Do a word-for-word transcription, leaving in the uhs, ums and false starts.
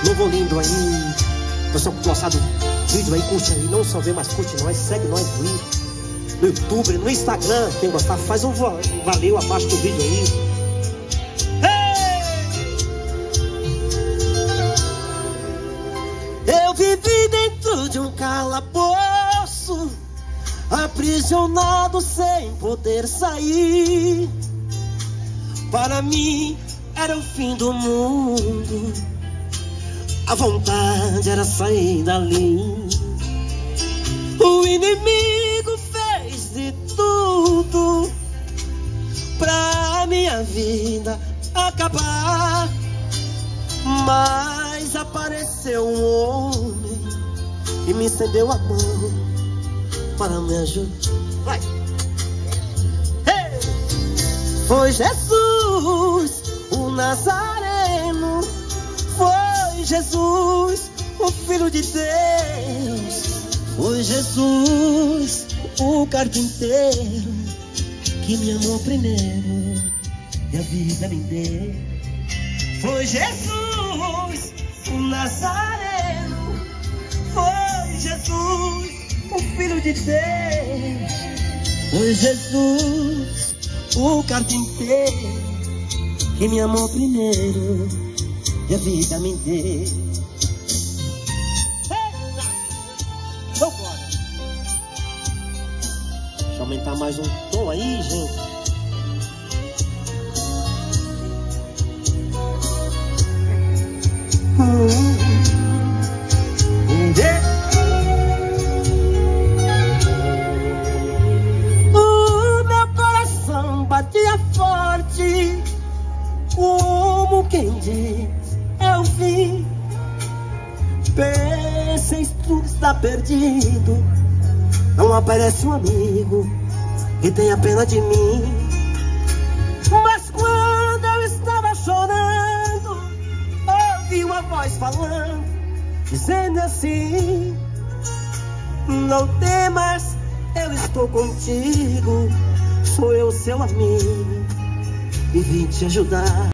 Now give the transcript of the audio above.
Novo lindo aí. Pessoal que gostar do vídeo aí, curte aí. Não só vê, mas curte nós. Segue nós aí no YouTube, no Instagram. Quem gostar, faz um valeu abaixo do vídeo aí. Hey! Eu vivi dentro de um calabouço, aprisionado sem poder sair. Para mim era o fim do mundo, a vontade era sair dali. O inimigo fez de tudo pra minha vida acabar, mas apareceu um homem que me estendeu a mão para me ajudar. Vai. Hey! Foi Jesus, o Nazareno. Foi Jesus, o Filho de Deus. Foi Jesus, o carpinteiro, que me amou primeiro e a vida me deu. Foi Jesus, o Nazareno. Foi Jesus, o Filho de Deus. Foi Jesus, o carpinteiro, que me amou primeiro e a vida me deu. Vambora! Deixa eu aumentar mais um tom aí, gente. Hum. O meu coração batia forte, como quem diz é o fim. Pensei, tudo está perdido. Não aparece um amigo que tenha pena de mim. Mas quando eu estava chorando, ouvi uma voz falando, dizendo assim: não temas, eu estou contigo. Sou eu seu amigo e vim te ajudar.